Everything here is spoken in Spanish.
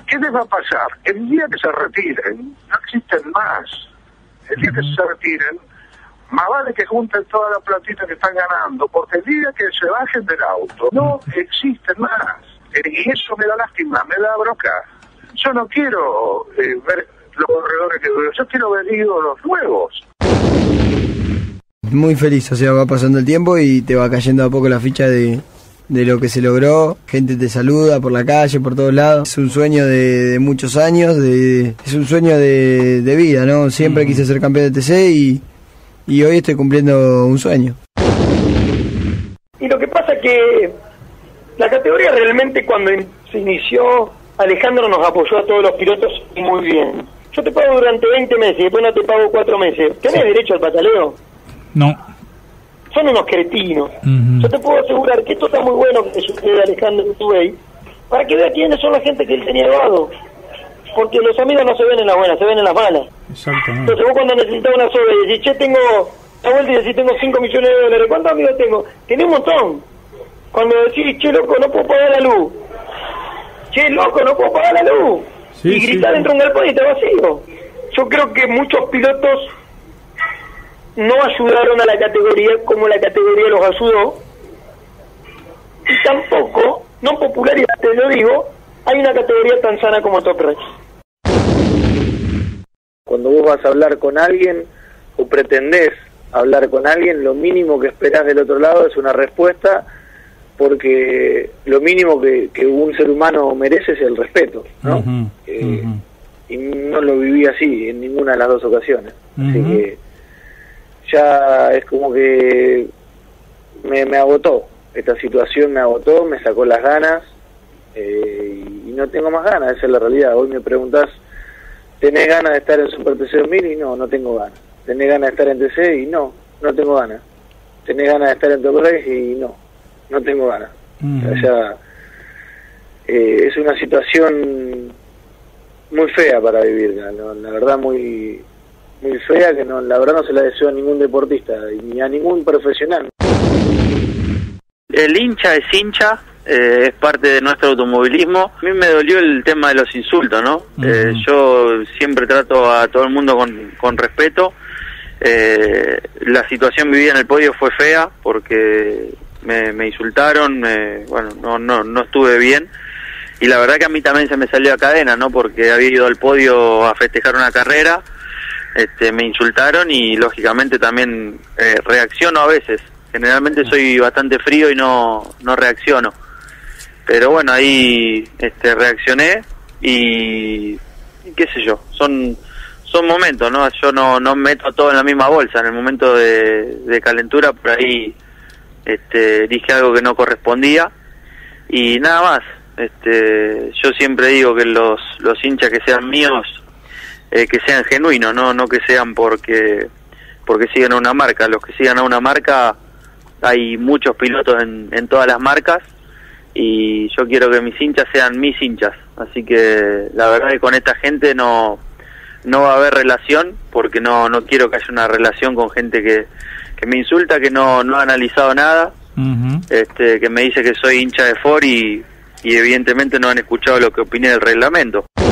¿Qué les va a pasar? El día que se retiren, no existen más. El día que se retiren, más vale que junten toda la platita que están ganando, porque el día que se bajen del auto, no existen más. Y eso me da lástima, me da bronca. Yo no quiero ver los corredores que yo quiero ver ídolos nuevos. Muy feliz, o sea, va pasando el tiempo y te va cayendo a poco la ficha de lo que se logró. Gente te saluda por la calle, por todos lados. Es un sueño de muchos años, es un sueño de vida, ¿no? Siempre quise ser campeón de TC y hoy estoy cumpliendo un sueño. Y lo que pasa es que la categoría realmente cuando se inició, Alejandro nos apoyó a todos los pilotos muy bien. Yo te pago durante 20 meses y después no te pago 4 meses. ¿Tenés derecho al pataleo? No. Son unos cretinos. Yo te puedo asegurar que esto está muy bueno que sucede Alejandro Tubey, para que vea quiénes son la gente que él tenía al lado. Porque los amigos no se ven en las buenas, se ven en las malas. Exactamente. Entonces vos cuando necesitas una soga y decís, che, tengo la vuelta y decís, tengo 5 millones de dólares, ¿cuántos amigos tengo? Tenés un montón. Cuando decís, che, loco, no puedo pagar la luz. Che, loco, no puedo pagar la luz. Sí, y gritás dentro de un galpón y está vacío. Yo creo que muchos pilotos no ayudaron a la categoría como la categoría los ayudó. Y tampoco, no popularidad, te lo digo, hay una categoría tan sana como Top Race. Cuando vos vas a hablar con alguien o pretendés hablar con alguien, lo mínimo que esperás del otro lado es una respuesta, porque lo mínimo que un ser humano merece es el respeto, ¿no? Y no lo viví así en ninguna de las dos ocasiones. Así que ya es como que me agotó. Esta situación me agotó, me sacó las ganas y no tengo más ganas, esa es la realidad. Hoy me preguntás, ¿tenés ganas de estar en Super TC 2000? Y no tengo ganas. ¿Tenés ganas de estar en TC? Y no tengo ganas. ¿Tenés ganas de estar en Top Race? Y no tengo ganas. O sea, es una situación muy fea para vivirla, ¿no? La verdad muy fea, que la verdad no se la deseo a ningún deportista ni a ningún profesional. El hincha es hincha, es parte de nuestro automovilismo. A mí me dolió el tema de los insultos, ¿no? Yo siempre trato a todo el mundo con respeto. La situación vivida en el podio fue fea porque me insultaron, bueno, no estuve bien. Y la verdad que a mí también se me salió a cadena, ¿no? Porque había ido al podio a festejar una carrera, me insultaron y lógicamente también reacciono a veces. Generalmente soy bastante frío y no reacciono. Pero bueno, ahí reaccioné y qué sé yo, son momentos, ¿no? Yo no meto todo en la misma bolsa. En el momento de calentura por ahí dije algo que no correspondía y nada más. Yo siempre digo que los hinchas que sean míos, que sean genuinos, no que sean porque sigan a una marca. Los que sigan a una marca, hay muchos pilotos en todas las marcas y yo quiero que mis hinchas sean mis hinchas. Así que la verdad que con esta gente no va a haber relación, porque no quiero que haya una relación con gente que me insulta, que no ha analizado nada, que me dice que soy hincha de Ford y evidentemente no han escuchado lo que opiné del reglamento.